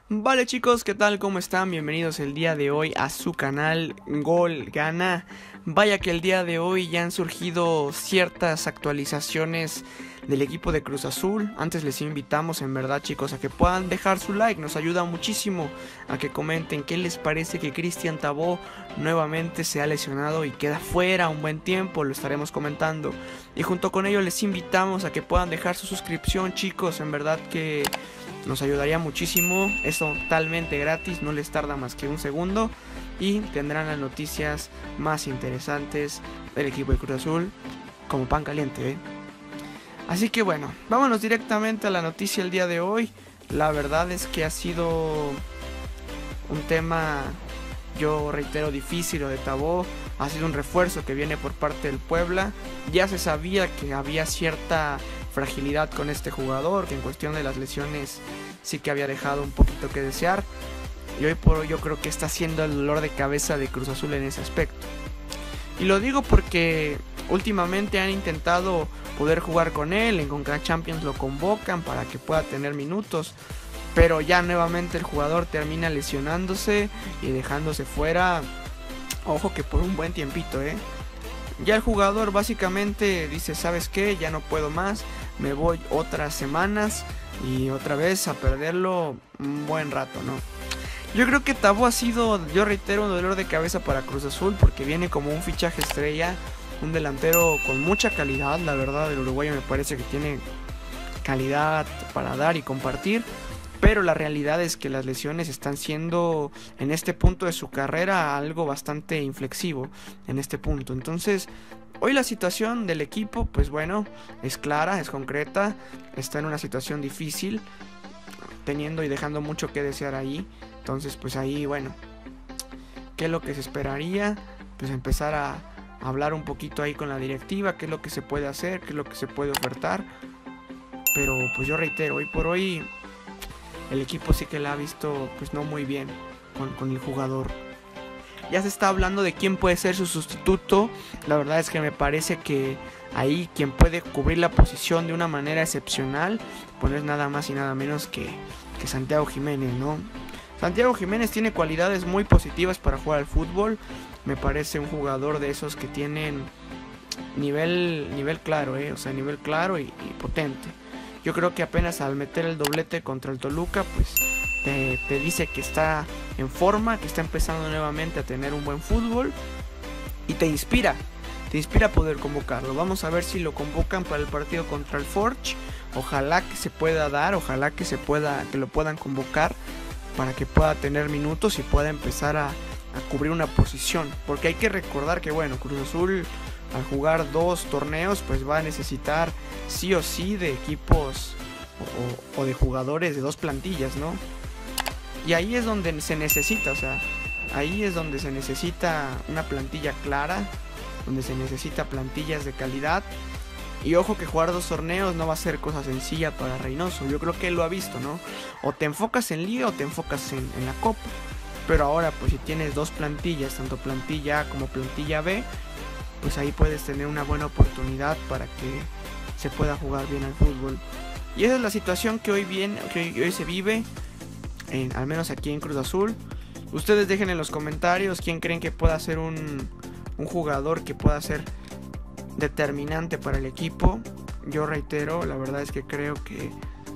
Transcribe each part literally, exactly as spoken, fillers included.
Vale chicos, ¿qué tal? ¿Cómo están? Bienvenidos el día de hoy a su canal Gol Gana. Vaya que el día de hoy ya han surgido ciertas actualizaciones del equipo de Cruz Azul. Antes les invitamos en verdad chicos a que puedan dejar su like, nos ayuda muchísimo a que comenten qué les parece que Cristian Tabó nuevamente se ha lesionado y queda fuera un buen tiempo, lo estaremos comentando. Y junto con ello les invitamos a que puedan dejar su suscripción chicos, en verdad que nos ayudaría muchísimo, es totalmente gratis, no les tarda más que un segundo y tendrán las noticias más interesantes del equipo de Cruz Azul como pan caliente, ¿eh? Así que bueno, vámonos directamente a la noticia el día de hoy. La verdad es que ha sido un tema, yo reitero, difícil lo de Tabó. Ha sido un refuerzo que viene por parte del Puebla. Ya se sabía que había cierta fragilidad con este jugador, que en cuestión de las lesiones sí que había dejado un poquito que desear. Y hoy por hoy yo creo que está siendo el dolor de cabeza de Cruz Azul en ese aspecto. Y lo digo porque últimamente han intentado poder jugar con él, en Conca Champions lo convocan para que pueda tener minutos, pero ya nuevamente el jugador termina lesionándose y dejándose fuera, ojo que por un buen tiempito, eh. Ya el jugador básicamente dice, ¿sabes qué? Ya no puedo más, me voy otras semanas y otra vez a perderlo un buen rato, ¿no? Yo creo que Tabó ha sido, yo reitero, un dolor de cabeza para Cruz Azul porque viene como un fichaje estrella, un delantero con mucha calidad, la verdad el uruguayo me parece que tiene calidad para dar y compartir. Pero la realidad es que las lesiones están siendo en este punto de su carrera algo bastante inflexivo en este punto. Entonces, hoy la situación del equipo, pues bueno, es clara, es concreta, está en una situación difícil, teniendo y dejando mucho que desear ahí. Entonces, pues ahí, bueno, ¿qué es lo que se esperaría? Pues empezar a hablar un poquito ahí con la directiva, qué es lo que se puede hacer, qué es lo que se puede ofertar. Pero pues yo reitero, hoy por hoy el equipo sí que la ha visto pues no muy bien con, con el jugador. Ya se está hablando de quién puede ser su sustituto. La verdad es que me parece que ahí quien puede cubrir la posición de una manera excepcional pues no es nada más y nada menos que, que Santiago Jiménez, ¿no? Santiago Jiménez tiene cualidades muy positivas para jugar al fútbol. Me parece un jugador de esos que tienen nivel, nivel claro, ¿eh? O sea, nivel claro y, y potente. Yo creo que apenas al meter el doblete contra el Toluca, pues te, te dice que está en forma, que está empezando nuevamente a tener un buen fútbol y te inspira, te inspira a poder convocarlo. Vamos a ver si lo convocan para el partido contra el Forge. Ojalá que se pueda dar, ojalá que se pueda, que lo puedan convocar para que pueda tener minutos y pueda empezar a, a cubrir una posición. Porque hay que recordar que bueno, Cruz Azul al jugar dos torneos pues va a necesitar sí o sí de equipos o, o de jugadores de dos plantillas, ¿no? Y ahí es donde se necesita, o sea, ahí es donde se necesita una plantilla clara, donde se necesita plantillas de calidad. Y ojo que jugar dos torneos no va a ser cosa sencilla para Reynoso, yo creo que él lo ha visto, ¿no? O te enfocas en Liga o te enfocas en, en la Copa. Pero ahora pues si tienes dos plantillas, tanto plantilla A como plantilla B, pues ahí puedes tener una buena oportunidad para que se pueda jugar bien al fútbol. Y esa es la situación que hoy, viene, que hoy, hoy se vive, en, al menos aquí en Cruz Azul. Ustedes dejen en los comentarios quién creen que pueda ser un, un jugador que pueda ser determinante para el equipo. Yo reitero, la verdad es que creo que,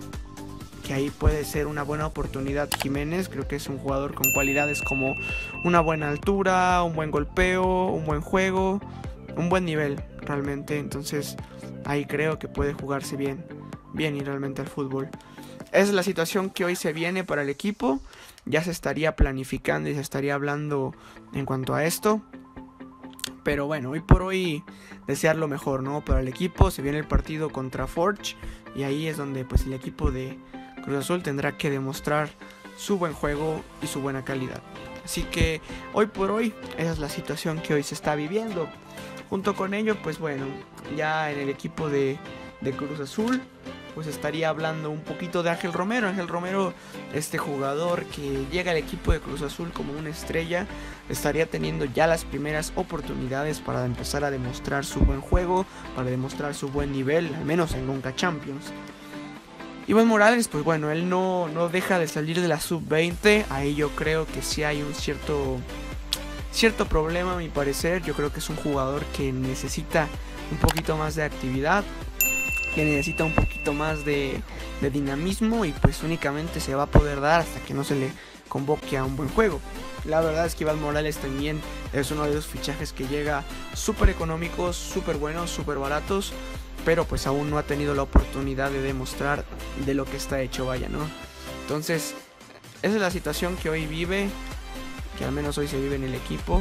que ahí puede ser una buena oportunidad Jiménez. Creo que es un jugador con cualidades como una buena altura, un buen golpeo, un buen juego, un buen nivel realmente. Entonces ahí creo que puede jugarse bien, bien y realmente al fútbol. Esa es la situación que hoy se viene para el equipo. Ya se estaría planificando y se estaría hablando en cuanto a esto. Pero bueno, hoy por hoy desear lo mejor, ¿no? Para el equipo se viene el partido contra Forge y ahí es donde pues el equipo de Cruz Azul tendrá que demostrar su buen juego y su buena calidad. Así que hoy por hoy esa es la situación que hoy se está viviendo. Junto con ello, pues bueno, ya en el equipo de, de Cruz Azul pues estaría hablando un poquito de Ángel Romero. Ángel Romero, este jugador que llega al equipo de Cruz Azul como una estrella, estaría teniendo ya las primeras oportunidades para empezar a demostrar su buen juego, para demostrar su buen nivel, al menos en Conca Champions. Iván Morales, pues bueno, él no, no deja de salir de la sub veinte. Ahí yo creo que sí hay un cierto, cierto problema a mi parecer. Yo creo que es un jugador que necesita un poquito más de actividad, que necesita un poquito más de, de dinamismo, y pues únicamente se va a poder dar hasta que no se le convoque a un buen juego. La verdad es que Iván Morales también es uno de esos fichajes que llega súper económicos, súper buenos, súper baratos, pero pues aún no ha tenido la oportunidad de demostrar de lo que está hecho, vaya, ¿no? Entonces, esa es la situación que hoy vive, que al menos hoy se vive en el equipo.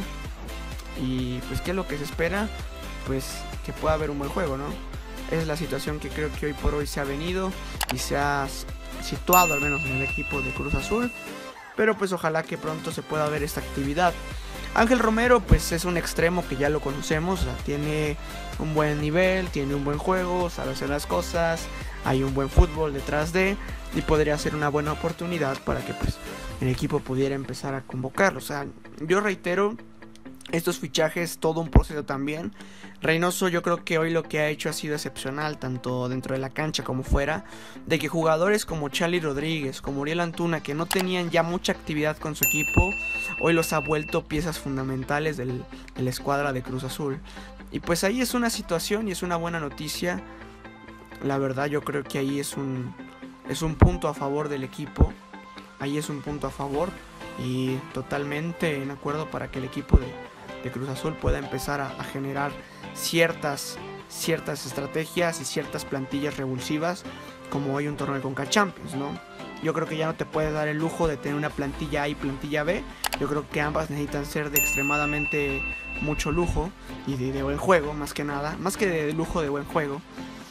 Y pues, ¿qué es lo que se espera? Pues que pueda haber un buen juego, ¿no? Esa es la situación que creo que hoy por hoy se ha venido y se ha situado al menos en el equipo de Cruz Azul. Pero pues ojalá que pronto se pueda ver esta actividad. Ángel Romero pues es un extremo que ya lo conocemos, o sea, tiene un buen nivel, tiene un buen juego, sabe hacer las cosas, hay un buen fútbol detrás de, y podría ser una buena oportunidad para que pues el equipo pudiera empezar a convocarlo. O sea, yo reitero, estos fichajes, todo un proceso también. Reynoso yo creo que hoy lo que ha hecho ha sido excepcional, tanto dentro de la cancha como fuera, de que jugadores como Charly Rodríguez, como Uriel Antuna, que no tenían ya mucha actividad con su equipo, hoy los ha vuelto piezas fundamentales del, de la escuadra de Cruz Azul. Y pues ahí es una situación y es una buena noticia. La verdad yo creo que ahí es un, es un punto a favor del equipo. Ahí es un punto a favor y totalmente en acuerdo para que el equipo de, de Cruz Azul pueda empezar a, a generar ciertas, ciertas estrategias y ciertas plantillas revulsivas, como hoy un torneo de Conca Champions, ¿no? Yo creo que ya no te puedes dar el lujo de tener una plantilla A y plantilla B. Yo creo que ambas necesitan ser de extremadamente mucho lujo y de, de buen juego, más que nada, más que de lujo, de buen juego.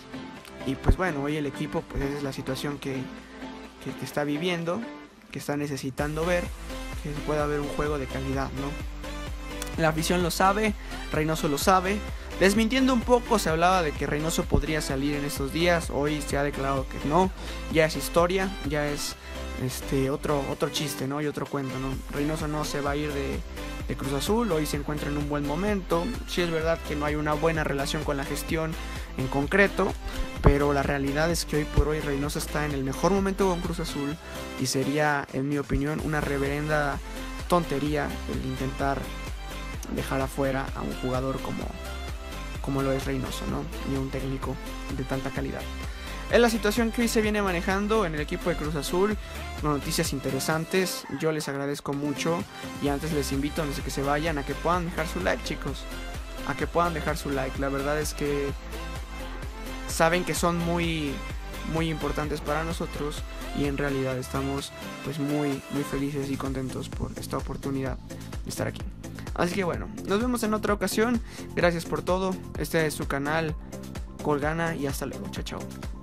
Y pues bueno, hoy el equipo, pues esa es la situación que, que, que está viviendo, que está necesitando ver, que pueda haber un juego de calidad, ¿no? La afición lo sabe, Reynoso lo sabe. Desmintiendo un poco, se hablaba de que Reynoso podría salir en estos días. Hoy se ha declarado que no, ya es historia, ya es este otro, otro chiste, ¿no? Y otro cuento, ¿no? Reynoso no se va a ir de, de Cruz Azul, hoy se encuentra en un buen momento. Sí es verdad que no hay una buena relación con la gestión en concreto, pero la realidad es que hoy por hoy Reynoso está en el mejor momento con Cruz Azul, y sería, en mi opinión, una reverenda tontería el intentar dejar afuera a un jugador como, como lo es Reynoso, ¿no? Ni un técnico de tanta calidad. Es la situación que hoy se viene manejando en el equipo de Cruz Azul. Noticias interesantes, yo les agradezco mucho, y antes les invito, antes de que se vayan, a que puedan dejar su like, chicos, a que puedan dejar su like. La verdad es que saben que son muy muy importantes para nosotros, y en realidad estamos pues muy muy felices y contentos por esta oportunidad de estar aquí. Así que bueno, nos vemos en otra ocasión. Gracias por todo. Este es su canal Gol Gana, y hasta luego. Chao, chao.